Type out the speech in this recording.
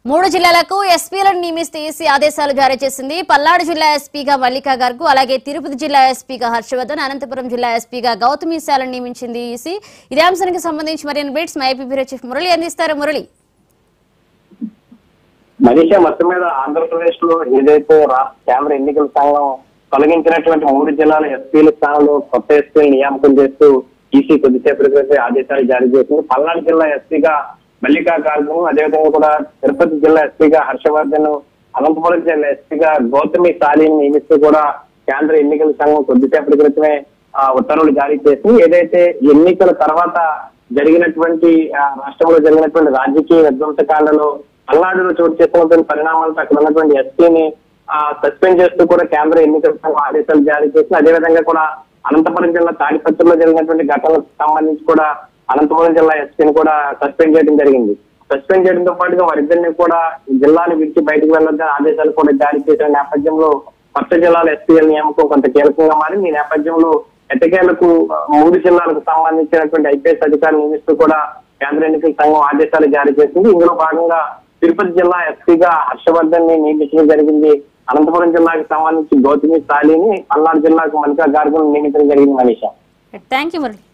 మూడు జిల్లాలకు ఎస్పీలను నియమిస్తూ ఈసీ ఆదేశాలు జారీ చేసింది. పల్నాడు జిల్లా ఎస్పీగా మల్లికా గార్గు, అలాగే తిరుపతి జిల్లా ఎస్పీగా హర్షవర్ధన్, అనంతపురం జిల్లా ఎస్పీగా గౌతమి శాలను నియమించింది ఈసీ. ఇదే అంశానికి సంబంధించి మరిన్ని బిట్స్ మా ఏపీ బ్యూరో చీఫ్ మురళి అందిస్తారు. మురళి, మనీషా, మొత్తం మీద ఆంధ్రప్రదేశ్ లో ఏదైతే కేంద్ర ఎన్నికల సంఘం తొలగించినటువంటి మూడు జిల్లాల ఎస్పీల స్థానంలో కొత్త ఎస్పీలు నియామకం చేస్తూ ఈసీ కొద్దిసేపటి క్రితం ఆదేశాలు జారీ చేసింది. పల్నాడు జిల్లా ఎస్పీగా మల్లికా గార్గు, అదేవిధంగా కూడా తిరుపతి జిల్లా ఎస్పీగా హర్షవర్ధన్, అనంతపురం జిల్లా ఎస్పీగా గౌతమి శాలిని నియమిస్తూ కూడా కేంద్ర ఎన్నికల సంఘం కొద్దిసేపటి క్రితమే ఉత్తర్వులు జారీ చేసింది. ఏదైతే ఎన్నికల తర్వాత జరిగినటువంటి రాష్ట్రంలో జరిగినటువంటి రాజకీయ విధ్వంసకాండలో పల్నాడులో చోటు చేసుకున్నటువంటి పరిణామాలతో అక్కడ ఉన్నటువంటి ఎస్పీని సస్పెండ్ చేస్తూ కూడా కేంద్ర ఎన్నికల సంఘం ఆదేశాలు జారీ చేసింది. అదేవిధంగా కూడా అనంతపురం జిల్లా తాడిపత్రిలో జరిగినటువంటి ఘటనలకు సంబంధించి కూడా అనంతపురం జిల్లా ఎస్పీని కూడా సస్పెండ్ చేయడం జరిగింది. సస్పెండ్ చేయడంతో పాటుగా వారిద్దరిని కూడా జిల్లాను విడిచి బయటకు వెళ్లొద్దని ఆదేశాలు కూడా జారీ చేసిన నేపథ్యంలో కొత్త జిల్లాల ఎస్పీల నియామకం కొంత కీలకంగా మారింది. ఈ నేపథ్యంలో ఎట్టకేలకు మూడు జిల్లాలకు సంబంధించినటువంటి ఐపీఎస్ అధికారులు నియమిస్తూ కూడా కేంద్ర ఎన్నికల సంఘం ఆదేశాలు జారీ చేసింది. ఇందులో భాగంగా తిరుపతి జిల్లా ఎస్పీగా హర్షవర్ధన్ ని నియమించడం జరిగింది. అనంతపురం జిల్లాకు సంబంధించి గౌతమి శాలిని, పల్నాడు జిల్లాకు మల్లికా గార్గును నియమించడం జరిగింది. Manisha, thank you Murali.